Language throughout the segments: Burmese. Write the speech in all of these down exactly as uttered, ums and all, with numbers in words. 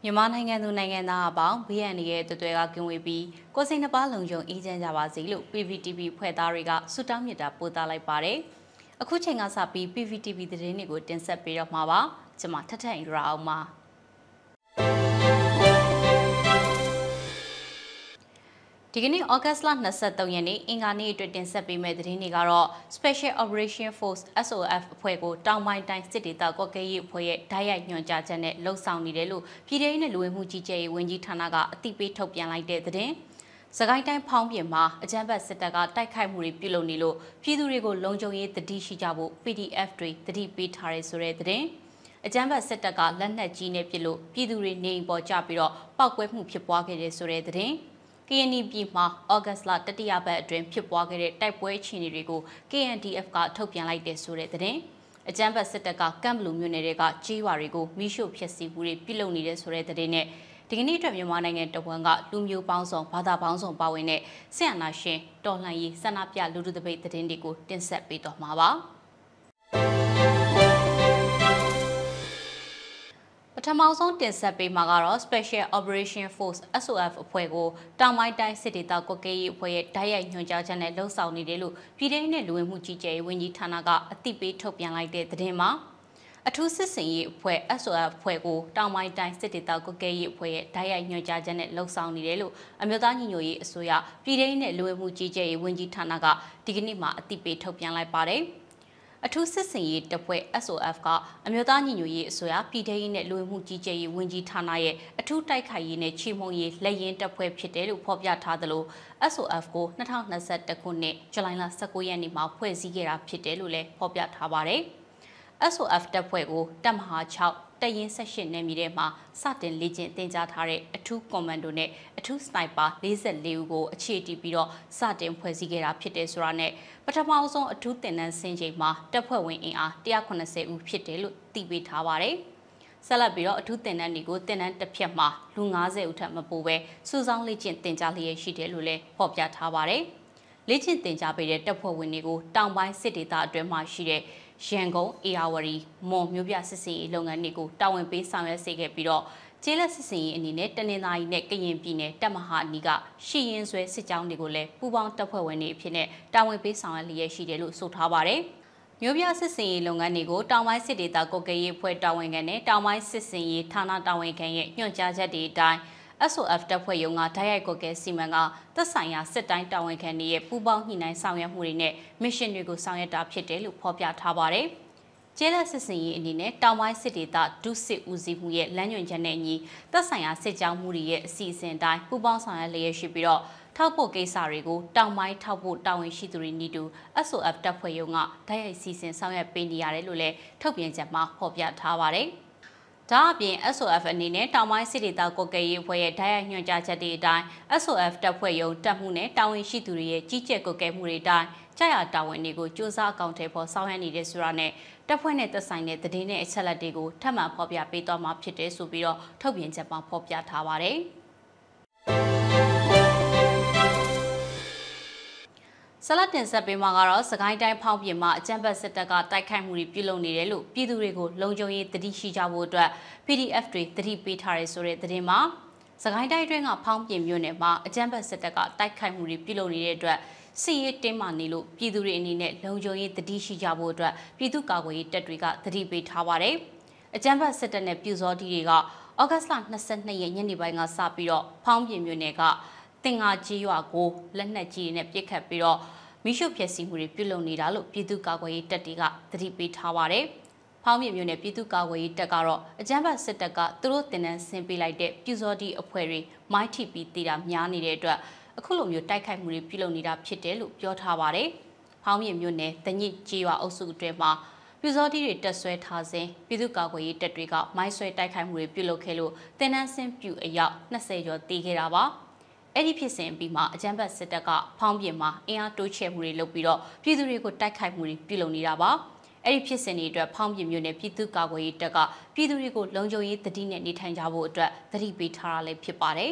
မြန်မာနိုင်ငံသူနိုင်ငံသားအပေါင်း B N ရဲ့တွေ့တွေ့ကကင်းဝေးပြီးကိုယ်စိတ်နှပါလုံခြုံအေးချမ်းကြပါစေလို့ P V T V ဖွဲ့သားတွေကဆုတောင်းမေတ္တာပို့သလိုက်ပါတယ်။အခုချိန်ကစပြီး P V T V သတင်းတွေကိုတင်ဆက်ပေးတော့မှာပါ။ကျွန်မထထင်ရအောင်ပါ။ဒီကနေ့ August လ၂၃ရက်နေ့အင်္ဂါနေ့အတွက်တင်ဆက်ပေးမယ့်သတင်းတွေကတော့ Special Operation Force S O F အဖွဲ့ကိုတောင်ပိုင်းတိုင်းစစ်ဒေသကွပ်ကဲရေးအဖွဲ့ရဲ့ဓာတ်ရိုက်ညွှန်ကြားချက်နဲ့လှုပ်ဆောင်နေတယ်လို့ပြည်ထောင်စုနဲ့လူဝင်မှုကြီးကြပ်ရေးဝန်ကြီးဌာနကအသိပေးထုတ်ပြန်လိုက်တဲ့သတင်း။စကိုင်းတိုင်းဖောင်းပြင်မှာအကြမ်းဖက်စစ်တပ်ကတိုက်ခိုက်မှုတွေပြုလုပ်နေလို့ပြည်သူတွေကိုလုံခြုံရေးတတိရှိကြဖို့ P D F တွေတတိပေးထားရဲဆိုတဲ့သတင်း။အကြမ်းဖက်စစ်တပ်ကလက်နက်ကြီးနဲ့ပစ်လို့ပြည်သူတွေနေအိမ်ပေါ်ကျပြီးတော့ပောက်ကွဲမှုဖြစ်ပွားခဲ့တဲ့ဆိုတဲ့သတင်း။ K N D F မှာ August လတတိယပတ်အတွင်းဖြစ်ပွားခဲ့တဲ့တိုက်ပွဲအခြေအနေတွေကို K N D F ကထုတ်ပြန်လိုက်တဲ့ဆိုတဲ့သတင်း။အကြမ်းဖက်စစ်တပ်ကကမ်ဘလူမြို့နယ်တွေကကြေးရွာတွေကိုမိရှို့ဖျက်ဆီးမှုတွေပြုလုပ်နေတဲ့ဆိုတဲ့သတင်းနဲ့ဒီကနေ့အတွက်မြန်မာနိုင်ငံတဝန်ကလူမျိုးပေါင်းစုံဘာသာပေါင်းစုံပါဝင်တဲ့ဆရာနာရှင်တော်လှန်ရေးဆန္ဒပြလူထုတပိတ်သတင်းတွေကိုတင်ဆက်ပေးတော့မှာပါ။ပထမဆုံးတင်ဆက်ပေးမှာကတော့ Special Operation Force S O F အဖွဲ့ကိုတောင်ပိုင်းတိုင်းစစ်ဒေသကွပ်ကဲရေးအဖွဲ့ရဲ့ဓာတ်ရိုက်ညွှန်ကြားချက်နဲ့လှုပ်ဆောင်နေတယ်လို့ပြည်ထောင်စုနဲ့လူဝင်မှုကြီးကြပ်ရေးဝန်ကြီးဌာနကအသိပေးထုတ်ပြန်လိုက်တဲ့သတင်းမှာအထူးစစ်စင်ရေးအဖွဲ့ S O F အဖွဲ့ကိုတောင်ပိုင်းတိုင်းစစ်ဒေသကွပ်ကဲရေးအဖွဲ့ရဲ့ဓာတ်ရိုက်ညွှန်ကြားချက်နဲ့လှုပ်ဆောင်နေတယ်လို့အမျိုးသားညီညွတ်ရေးအစိုးရပြည်ထောင်စုနဲ့လူဝင်မှုကြီးကြပ်ရေးဝန်ကြီးဌာနကဒီကနေ့မှအသိပေးထုတ်ပြန်လိုက်ပါတယ်။အထူးစစ်စင်ရေးတပ်ဖွဲ့ S O F ကအမျိုးသားညီညွတ်ရေးအစိုးရပြည်ထောင်စုနဲ့လူဝင်မှုကြီးကြပ်ရေးဝန်ကြီးဌာနရဲ့အထူးတိုက်ခိုက်ရေးနဲ့ချေမှုန်းရေးလက်ရင်တပ်ဖွဲ့ဖြစ်တယ်လို့ဖော်ပြထားသလို S O F ကို၂၀၂၁ခုနှစ်ဇူလိုင်လ၁၉ရက်နေ့မှာဖွဲ့စည်းခဲ့တာဖြစ်တယ်လို့လည်းဖော်ပြထားပါတယ်။ S O F တပ်ဖွဲ့ကိုတပ်မဟာ၆တရင်၁၈နယ်မြေထဲမှာစတင်လေ့ကျင့်သင်ကြားထားတဲ့အထူးကွန်မန်ဒိုနဲ့အထူးစနိုက်ပါ၄၄ဦးကိုအခြေတည်ပြီးတော့စတင်ဖွဲ့စည်းခဲ့တာဖြစ်တယ်ဆိုတာနဲ့ပထမဆုံးအထူးသင်တန်းဆင်းချိန်မှာတပ်ဖွဲ့ဝင်အင်အား၁၇၀ဦးဖြစ်တယ်လို့သိပေးထားပါတယ်။ဆက်လက်ပြီးတော့အထူးသင်တန်းတွေကိုသင်တန်းတစ်ဖြတ်မှာလူ၅၀ဦးထက်မပိုပဲစုဆောင်းလေ့ကျင့်သင်ကြားလျက်ရှိတယ်လို့လည်းဖော်ပြထားပါတယ်။လေ့ကျင့်သင်ကြားပေးတဲ့တပ်ဖွဲ့ဝင်တွေကိုတောင်ပိုင်းစစ်ဒေသအတွင်းမှာရှိတဲ့ရန်ကုန်အေယာဝတီမွန်မြို့ပြစစ်စင်ရေးလုပ်ငန်းတွေကိုတာဝန်ပေးဆောင်ရွက်စေခဲ့ပြီးတော့ကျေးလက်စစ်စင်ရေးအနေနဲ့တနင်္သာရီနဲ့ကရင်ပြည်နယ်တပ်မဟာအနီးကရှီရင်ဆွဲစစ်ကြောင်းတွေကိုလည်းပူးပေါင်းတပ်ဖွဲ့ဝင်တွေအဖြစ်နဲ့တာဝန်ပေးဆောင်ရွက်လျက်ရှိတယ်လို့ဆိုထားပါတယ်။မြို့ပြစစ်စင်ရေးလုပ်ငန်းတွေကိုတောင်ပိုင်းစစ်ဒေသကွပ်ကဲရေးအဖွဲ့တာဝန်ခံနဲ့တောင်ပိုင်းစစ်စင်ရေးဌာနတာဝန်ခံရဲ့ညွှန်ကြားချက်တွေအတိုင်းS O F တပ်ဖွဲ့ရုံးကဓာတ်ရိုက်ကွပ်ကဲစီမံကသက်ဆိုင်ရာစစ်တိုင်းတာဝန်ခံတွေရဲ့ပူးပေါင်းညှိနှိုင်းဆောင်ရွက်မှုတွေနဲ့မစ်ရှင်တွေကိုဆောင်ရွက်တာဖြစ်တယ်လို့ဖော်ပြထားပါတယ်။ကျေးလက်စစ်စင်ရေးအနေနဲ့တောင်ပိုင်းစစ်ဒေသဒုစစ်ဦးစီးမှုရဲ့လမ်းညွှန်ချက်နဲ့အညီသက်ဆိုင်ရာစစ်ကြောင်းမှုတွေရဲ့အစီအစဉ်တိုင်းပူးပေါင်းဆောင်ရွက်လျက်ရှိပြီးတော့ထောက်ပို့ကိစ္စတွေကိုတောင်ပိုင်းထောက်ပို့တာဝန်ရှိသူတွေနေတူ S O F တပ်ဖွဲ့ရုံးကဓာတ်ရိုက်စီစဉ်ဆောင်ရွက်ပေးနေရတယ်လို့လည်းထုတ်ပြန်ချက်မှာဖော်ပြထားပါတယ်။ဒါအပြင် S O F အနေနဲ့တောင်ပိုင်းစစ်ဒေသကွပ်ကဲရေးအဖွဲ့ရဲ့ဓာတ်ရိုက်ညွှန်ကြားချက်တွေအတိုင်း S O F တပ်ဖွဲ့ရုံးတပ်မှုနဲ့တာဝန်ရှိသူတွေရဲ့ကြီးကြပ်ကွပ်ကဲမှုတွေအတိုင်းကြာရတာဝန်တွေကိုစ조사အကောင့်ထဲပေါ်ဆောင်ရွက်နေတဲ့ဆိုတာနဲ့တပ်ဖွဲ့နဲ့သက်ဆိုင်တဲ့သတင်းနဲ့အချက်အလက်တွေကိုထပ်မံဖော်ပြပေးသွားမှာဖြစ်တယ်ဆိုပြီးတော့ထုတ်ပြန်ချက်မှာဖော်ပြထားပါတယ်။ဆလတ်တင်ဆက်ပေးမှာကတော့စကိုင်းတိုင်းဖောင်းပြင်မှာအကြမ်းဖက်စစ်တပ်ကတိုက်ခိုက်မှုတွေပြုလုပ်နေတယ်လို့ပြည်သူတွေကိုလုံခြုံရေးတတိရှိကြဖို့အတွက် P D F တွေတတိပေးထားရဲဆိုတဲ့သတင်းမှာစကိုင်းတိုင်းအတွင်းကဖောင်းပြင်မြို့နယ်မှာအကြမ်းဖက်စစ်တပ်ကတိုက်ခိုက်မှုတွေပြုလုပ်နေတဲ့အတွက်စစ်ရေးတင်းမာနေလို့ပြည်သူတွေအနေနဲ့လုံခြုံရေးတတိရှိကြဖို့အတွက်ပြည်သူ့ကာကွယ်ရေးတပ်တွေကတတိပေးထားပါတယ်။အကြမ်းဖက်စစ်တပ်နဲ့ပြူစောတီတွေက August လ၂၂ရက်ညနေပိုင်းကစပြီးတော့ဖောင်းပြင်မြို့နယ်ကတင်ငါကြီးရွာကိုလက်နက်ကြီးတွေနဲ့ပစ်ခတ်ပြီးတော့မိရှုဖျက်ဆီးမှုတွေပြုလုပ်နေတာလို့ပြည်သူ့ကာကွယ်ရေးတပ်တွေကသတိပေးထားပါတယ်။ဖောင်းမြင့်မျိုးနဲ့ပြည်သူ့ကာကွယ်ရေးတပ်ကတော့အကြမ်းဖက်စစ်တပ်ကသူတို့တင်နန်းဆင်းပေးလိုက်တဲ့ပြူစောတိအဖွဲ့တွေမိုင်းထိပြီးတည်တာများနေတဲ့အတွက်အခုလိုမျိုးတိုက်ခိုက်မှုတွေပြုလုပ်နေတာဖြစ်တယ်လို့ပြောထားပါတယ်။ဖောင်းမြင့်မျိုးနဲ့တညစ်ကြေးရွာအုပ်စုအတွင်းမှာပြူစောတိတွေတက်ဆွဲထားစဉ်ပြည်သူ့ကာကွယ်ရေးတပ်တွေကမိုင်းဆွဲတိုက်ခိုက်မှုတွေပြုလုပ်ခဲ့လို့တင်နန်းဆင်းပြူအယောက်၂၀ကျော်တည်ခဲ့တာပါ။အဲ့ဒီဖြစ်စဉ်ပြီးမှအကြမ်းဖက်စစ်တပ်ကဖောင်းပြင်မှာအင်အားတိုးချဲ့မှုတွေလုပ်ပြီးတော့ပြည်သူတွေကိုတိုက်ခိုက်မှုတွေပြုလုပ်နေတာပါအဲ့ဒီဖြစ်စဉ်တွေအတွက်ဖောင်းပြင်မျိုးနဲ့ပြည်သူ့ကာကွယ်ရေးတပ်ကပြည်သူတွေကိုလုံခြုံရေးတတိနဲ့နေထိုင်ကြဖို့အတွက်သတိပေးထားတာလည်းဖြစ်ပါတယ်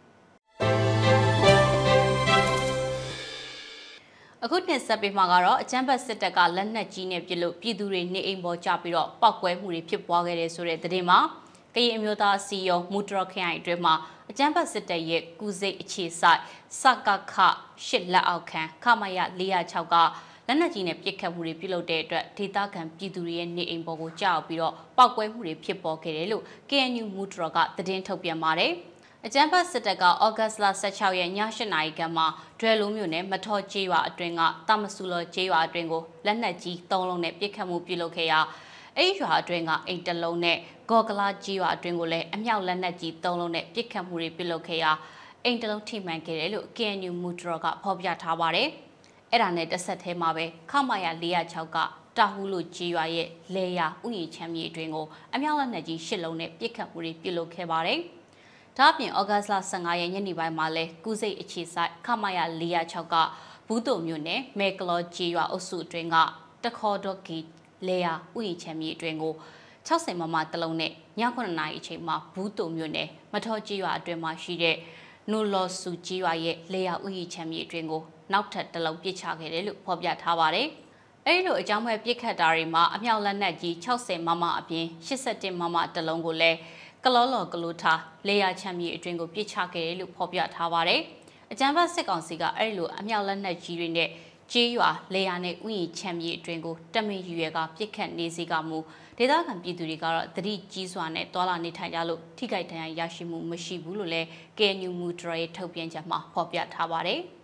အခုတင်ဆက်ပေးမှာကတော့အကြမ်းဖက်စစ်တပ်ကလက်နက်ကြီးနဲ့ပစ်လို့ပြည်သူတွေနေအိမ်ပေါ်ကျပြီးတော့ပောက်ကွဲမှုတွေဖြစ်ပွားခဲ့တယ်ဆိုတဲ့သတင်းမှာကကရင်မျိုးသားစီယုံမူတရခရိုင်အတွင်းမှာအကြမ်းဖက်စစ်တပ်ရဲ့ကုစိတ်အခြေဆိုင်စကခရှစ်လက်အောက်ခံခမရ၄၀၆ကလက်နက်ကြီးနဲ့ပြစ်ခတ်မှုတွေပြုလုပ်တဲ့အတွက်ဒေသခံပြည်သူတွေရဲ့နေအိမ်ပေါ်ကိုကြောက်ပြီးတော့ပောက်ကွဲမှုတွေဖြစ်ပေါ်ခဲ့တယ်လို့ K N U မူတရကသတင်းထုတ်ပြန်ပါတယ်အကြမ်းဖက်စစ်တပ်ကဩဂတ်စ်လ၁၆ရက်ည၈နာရီခန့်မှာဒွဲလုံးမြို့နယ်မထောကျေးရွာအတွင်းကတမဆူလောကျေးရွာအတွင်းကိုလက်နက်ကြီး၃လုံးနဲ့ပစ်ခတ်မှုပြုလုပ်ခဲ့ရာအဲ့ရွာအတွင်းကအိမ်တလုံးနဲ့ဂေါ်ကလာကြီးရွာအတွင်းကိုလည်းအမြောက်လက်နက်ကြီး၃လုံးနဲ့ပစ်ခတ်မှုတွေပြုလုပ်ခဲ့ရာအိမ်တလုံးထိမှန်ခဲ့တယ်လို့ K N U မူတရကဖော်ပြထားပါတယ်။အဲ့ဒါနဲ့တစ်ဆက်တည်းမှာပဲခမရ၄၀၆ကတာဟူလိုကြီးရွာရဲ့လေယာဥယျာဉ်ချမ်းမြေအတွင်းကိုအမြောက်လက်နက်ကြီး၈လုံးနဲ့ပစ်ခတ်မှုတွေပြုလုပ်ခဲ့ပါတယ်။ဒါ့အပြင်ဩဂတ်စ်လ၁၅ရက်ညနေပိုင်းမှာလည်းကုစိတ်အခြေဆိုင်ခမရ၄၀၆ကဘူးတုံမြို့နယ်မဲကလောကြီးရွာအုပ်စုအတွင်းကတခေါ်တော့ကီလေယာဥယျာဉ်ချမ်းမြေအတွင်းကို၆၀မမတလုံးနဲ့ညခုနှစ်နာရီအချိန်မှာဘူးတုံမြို့နယ်မထောကြီးရွာအတွင်းမှာရှိတဲ့နူလော်ဆူကြီးရွာရဲ့လေယာဥယျာဉ်ချမ်းမြေအတွင်းကိုနောက်ထပ်တလုံးပစ်ချခဲ့တယ်လို့ဖော်ပြထားပါတယ်။အဲဒီလိုအကြောင်းမဲ့ပစ်ခတ်တာတွေမှာအမြောက်လက်နက်ကြီး၆၀မမအပြင်၈၁မမတလုံးကိုလည်းကလောလော်ကလိုထားလေယာချမ်းမြေအတွင်းကိုပစ်ချခဲ့တယ်လို့ဖော်ပြထားပါတယ်။အကြမ်းဖက်စစ်ကောင်စီကအဲဒီလိုအမြောက်လက်နက်ကြီးတွေနဲ့ကျေးရွာလေယာနဲ့ဥယျာဉ်ချမ်းမြေအတွင်းကိုတမင်ရွေကပြစ်ခတ်နေစေကမူဒေသခံပြည်သူတွေကတော့သတိကြီးစွာနဲ့တွာလာနေထိုင်ကြလို့ထိခိုက်ဒဏ်ရာရရှိမှုမရှိဘူးလို့လည်း K N U မူတရရဲ့ထုတ်ပြန်ချက်မှာဖော်ပြထားပါတယ်။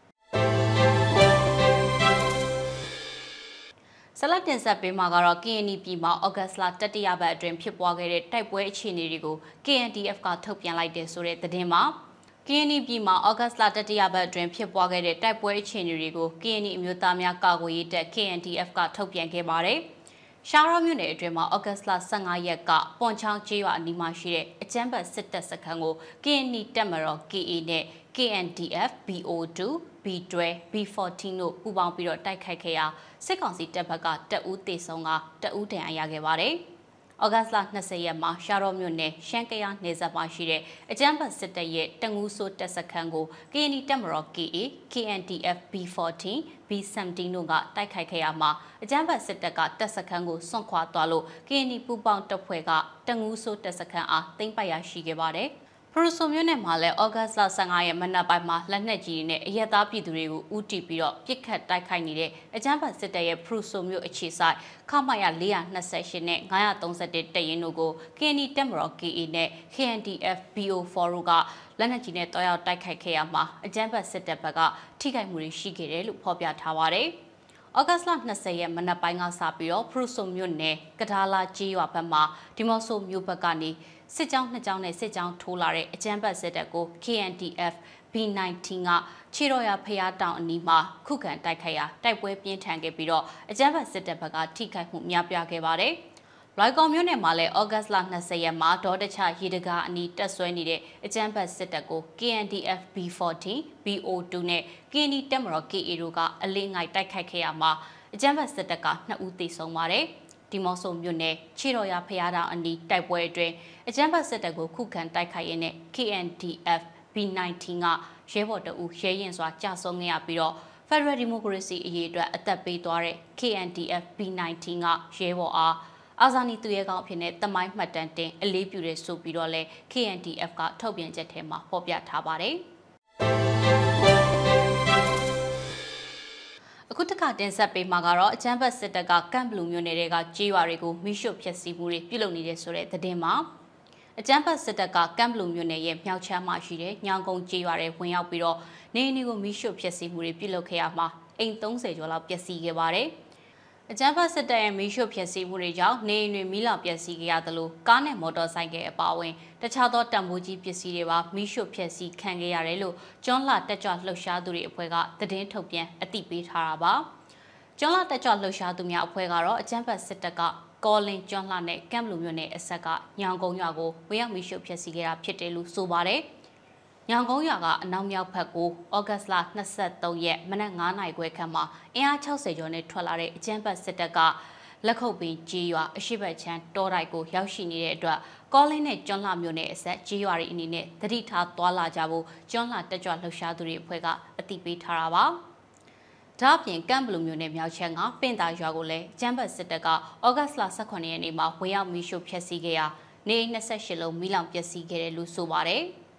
ဆလတ်တင်ဆက်ပေးမှာကတော့ K N D F ပြည်မှာဩဂတ်စ်လတတိယပတ်အတွင်းဖြစ်ပွားခဲ့တဲ့တိုက်ပွဲအခြေအနေတွေကို K N D F ကထုတ်ပြန်လိုက်တဲ့ဆိုတဲ့သတင်းမှာK N D F ပြည်မှာဩဂတ်စ်လတတိယပတ်အတွင်းဖြစ်ပွားခဲ့တဲ့တိုက်ပွဲအခြေအနေတွေကို K N D F အမျိုးသားများကာကွယ်ရေးတပ် K N D F ကထုတ်ပြန်ခဲ့ပါတယ်။ရှာရောမြို့နယ်အတွင်းမှာဩဂတ်စ်လ၁၅ရက်ကပွန်ချောင်းကျေးရွာအနီးမှာရှိတဲ့အကြမ်းဖက်စစ်တပ်စခန်းကို K N D F တပ်မတော် K A နဲ့ K N D F B O 2 B 12 B ၁၄တို့ပူးပေါင်းပြီးတော့တိုက်ခိုက်ခဲ့ရာစစ်ကောင်စီတပ်ဘက်ကတအူးတေဆုံးကတအူးတန်ရခဲ့ပါတယ်။ဩဂတ်စ်လ၂၀ရက်မှာရှာရောမြို့နယ်ရှမ်းကယားနယ်စပ်မှာရှိတဲ့အကြမ်းဖက်စစ်တပ်ရဲ့တငူးဆိုးတပ်စခန်းကို K N D F တပ်မတော် K A K N D F B ၁၄ B ၁၇တို့ကတိုက်ခိုက်ခဲ့ရမှာအကြမ်းဖက်စစ်တပ်ကတပ်စခန်းကိုစွန့်ခွာသွားလို့ K N D F ပူးပေါင်းတပ်ဖွဲ့ကတငူးဆိုးတပ်စခန်းအားသိမ်းပိုက်ရရှိခဲ့ပါတယ်။ပရိုဆိုမြို့နယ်မှာလည်းဩဂတ်စ်လ၁၅ရက်မနက်ပိုင်းမှာလက်နက်ကြီးတွေနဲ့အရက်သားပြည်သူတွေကိုဦးတည်ပြီးတော့ပစ်ခတ်တိုက်ခိုက်နေတဲ့အကြမ်းဖက်စစ်တပ်ရဲ့ပရိုဆိုမြို့အခြေဆိုင်ခမရ၄၂၈နဲ့၅၃၁တပ်ရင်းတို့ကို K N D F တပ်မတော် K A နဲ့ K N D F B O ၄တို့ကလက်နက်ကြီးနဲ့တွားရောက်တိုက်ခိုက်ခဲ့ရမှာအကြမ်းဖက်စစ်တပ်ဘက်ကထိခိုက်မှုတွေရှိခဲ့တယ်လို့ဖော်ပြထားပါတယ်။ဩဂတ်စ်လ၂၀ရက်မနက်ပိုင်းကစပြီးတော့ပရိုဆိုမြို့နယ်ကဒါလာကြီးရွာဘက်မှာဒီမော့ဆိုမြို့ဘက်ကနေစစ်ကြောင်းနှစ်ကြောင်းနဲ့စစ်ကြောင်းထိုးလာတဲ့အကြမ်းဖက်စစ်တပ်ကို K N D F B ၁၉ ကခြေတော်ရဖျားတောင်အနီးမှာခုခံတိုက်ခိုက်ရာတိုက်ပွဲပြင်းထန်ခဲ့ပြီးတော့အကြမ်းဖက်စစ်တပ်ဘက်ကထိခိုက်မှုများပြားခဲ့ပါတယ်။လိုက်ကော်မြို့နယ်မှာလည်းဩဂတ်စ်လ၂၀ရက်မှာဒေါ်တချရေတကာအနီးတက်ဆွဲနေတဲ့အကြမ်းဖက်စစ်တပ်ကို K N D F B ၁၄ B O ၂နဲ့ K N D F တပ်မတော် K A တို့ကအလေးငိုက်တိုက်ခိုက်ခဲ့ရမှာအကြမ်းဖက်စစ်တပ်ကနှစ်ဦးသေဆုံးပါတယ်။ဒီမော့ဆိုမြို့နယ်ခြေတော်ရဖျားတောင်အနီးတိုက်ပွဲအတွင်းအကြမ်းဖက်စစ်တပ်ကိုခုခံတိုက်ခိုက်ရင်းနဲ့ K N D F B ၁၉ ကရဲဘော်တအူရဲရင်စွာကြာဆုံးခဲ့ရပြီးတော့ Federal Democracy အရေးအတွက်အသက်ပေးသွားတဲ့ K N D F B ၁၉ ကရဲဘော်အားအာဇာနည်သူရဲကောင်းအဖြစ်နဲ့တမိုင်းမှတ်တမ်းတင်အလေးပြုတဲ့ဆိုပြီးတော့လဲ K N D F ကထုတ်ပြန်ချက်ထဲမှာဖော်ပြထားပါတယ်။အခုတစ်ခါတင်ဆက်ပေးမှာကတော့အချမ်းဘတ်စစ်တပ်ကကမ်ဘလူးမြို့နယ်တွေကကြေးရွာတွေကိုမိရှုဖျက်ဆီးမှုတွေပြုလုပ်နေတဲ့ဆိုတဲ့သတင်းမှာအချမ်းဘတ်စစ်တပ်ကကမ်ဘလူးမြို့နယ်ရဲ့မြောက်ချမ်းမှာရှိတဲ့ညောင်ကုန်းကြေးရွာတွေဝင်ရောက်ပြီးတော့နေအိမ်တွေကိုမိရှုဖျက်ဆီးမှုတွေပြုလုပ်ခဲ့ရမှာအိမ်၃၀ကျော်လောက်ပျက်စီးခဲ့ပါတယ်။အကြမ်းဖက်စစ်တပ်ရဲ့မီးရှို့ဖျက်ဆီးမှုတွေကြောင့်နေအိမ်တွေမီးလောင်ပျက်စီးခဲ့ရသလိုကားနဲ့မော်တော်ဆိုင်ကယ်အပါအဝင်တခြားသောတံမိုးကြီးပစ္စည်းတွေပါမီးရှို့ဖျက်ဆီးခံခဲ့ရတယ်လို့ကျွန်းလာတက်ကြွလှုပ်ရှားသူတွေအဖွဲ့ကသတင်းထုတ်ပြန်အသိပေးထားတာပါကျွန်းလာတက်ကြွလှုပ်ရှားသူများအဖွဲ့ကတော့အကြမ်းဖက်စစ်တပ်ကကောလင်းကျွန်းလာနဲ့ကမ်ဘလူးမြို့နယ်အဆက်ကညောင်ကုန်းရွာကိုဝင်ရောက်မီးရှို့ဖျက်ဆီးခဲ့တာဖြစ်တယ်လို့ဆိုပါတယ်ညောင်ကုန်းရွာကအနောက်မြောက်ဘက်ကိုဩဂတ်စ်လ၂၃ရက်မနက်၅နာရီခွဲခန့်မှာအင်အား၆၀ကျော်နဲ့ထွက်လာတဲ့အကြမ်းဖက်စစ်တပ်ကလက်ခုပ်ပင်ကြီးရွာအရှိတ်ချမ်းတောတိုက်ကိုရောက်ရှိနေတဲ့အတွက်ကောလင်းနဲ့ကျွန်းလာမြို့နယ်အဆက်ကြီးရွာတွေအနေနဲ့သတိထားသွားလာကြဖို့ကျွန်းလာတက်ကြွလှုပ်ရှားသူတွေအဖွဲ့ကအသိပေးထားတာပါဒါ့အပြင်ကမ်ဘလူးမြို့နယ်မြောက်ချမ်းကပင်သာရွာကိုလည်းအကြမ်းဖက်စစ်တပ်ကဩဂတ်စ်လ၁၈ရက်နေ့မှာဝင်ရောက်မီးရှို့ဖျက်ဆီးခဲ့ရာနေအိမ်နှစ်ဆယ့်ရှစ်လုံးမီးလောင်ပျက်စီးခဲ့တယ်လို့ဆိုပါတယ်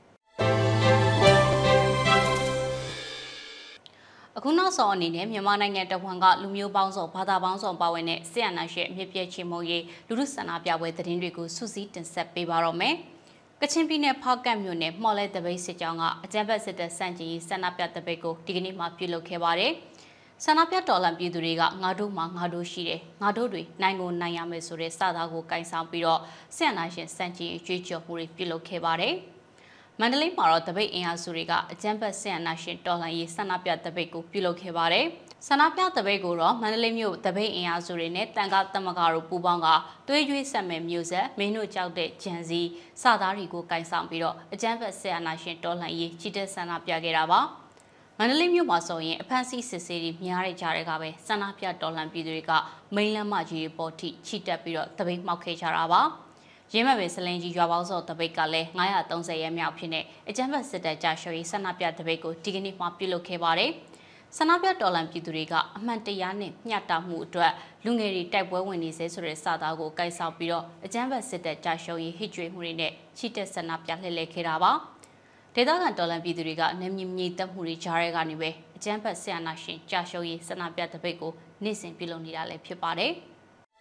အခုနောက်ဆုံးအနေနဲ့မြန်မာနိုင်ငံတဝန်းကလူမျိုးပေါင်းစုံဘာသာပေါင်းစုံပါဝင်တဲ့ဆီယနာရှေ့အမြင့်ပြည့်ချီမုံရေးလူထုဆန္ဒပြပွဲသတင်းတွေကိုစုစည်းတင်ဆက်ပေးပါတော့မယ်။ကချင်ပြည်နယ်ဖောက်ကတ်မြို့နယ်မော်လဲတပိတ်စစ်ကြောင်းကအကြမ်းဖက်စစ်တပ်စန့်ကျင်ရေးဆန္ဒပြတပိတ်ကိုဒီကနေ့မှပြုလုပ်ခဲ့ပါတယ်။ဆန္ဒပြတော်လှန်ပြည်သူတွေကငါတို့မှငါတို့ရှိတယ်ငါတို့တွေနိုင်ကိုနိုင်ရမယ်ဆိုတဲ့စကားကိုကင်ဆောင်ပြီးတော့ဆီယနာရှင်စန့်ကျင်ရေးကြွေးကြော်မှုတွေပြုလုပ်ခဲ့ပါတယ်။မန္တလေးမှာတော့တပိတ်အင်အားစုတွေကအကြမ်းဖက်ဆီယနာရှင်တော်လှန်ရေးဆန္ဒပြတပိတ်ကိုပြုလုပ်ခဲ့ပါတယ်။ဆန္ဒပြတပိတ်ကိုတော့မန္တလေးမြို့တပိတ်အင်အားစုတွေနဲ့တန်ခါတမကတို့ပူးပေါင်းကသွေးကြွေးဆက်မဲ့မျိုးဆက်မင်းတို့ကြောက်တဲ့ဂျန်စီစသားတွေကိုကင်ဆောင်ပြီးတော့အကြမ်းဖက်ဆီယနာရှင်တော်လှန်ရေးချီတက်ဆန္ဒပြခဲ့တာပါ။မန္တလေးမြို့မှာဆိုရင်အဖမ်းဆီးစစ်ဆေးတွေများတဲ့ကြားတွေကပဲဆန္ဒပြတော်လှန်ပြည်သူတွေကမိန်လမ်းမကြီးပေါ်ထိချီတက်ပြီးတော့တပိတ်မှောက်ခဲ့ကြတာပါ။ရင်းမဲ့ပဲစလင်ကြီးရွာပေါင်းစောတပိတ်ကလည်းငါးရာသုံးဆယ်ရဲမြောက်ဖြစ်နေအကြမ်းဖက်စစ်တပ်ကြာရှုံးရေးဆန္ဒပြတပိတ်ကိုဒီကနေ့မှပြုလုပ်ခဲ့ပါတယ်။ဆန္ဒပြတော်လှန်ပြည်သူတွေကအမှန်တရားနဲ့မျှတမှုအတွက်လူငယ်တွေတိုက်ပွဲဝင်နေစေဆိုတဲ့စာသားကိုကိုက်ဆောင်ပြီးတော့အကြမ်းဖက်စစ်တပ်ကြာရှုံးရေးဟစ်ကြွေးမှုတွေနဲ့ချီတက်ဆန္ဒပြလှည့်လည်ခဲ့တာပါ။ဒေသခံတော်လှန်ပြည်သူတွေကနမြင့်မြင့်တက်မှုတွေကြားရဲကနေပဲအကြမ်းဖက်ဆရာနာရှင်ကြာရှုံးရေးဆန္ဒပြတပိတ်ကိုနေ့စဉ်ပြုလုပ်နေတာလည်းဖြစ်ပါတယ်။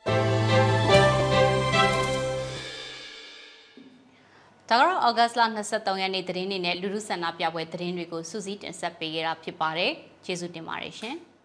ဒါကတော့ August လ၂၃ရက်နေ့သတင်းတွေနဲ့လူထုဆန္ဒပြပွဲသတင်းတွေကိုစုစည်းတင်ဆက်ပေးခဲ့တာဖြစ်ပါတယ်။ကျေးဇူးတင်ပါတယ်ရှင်။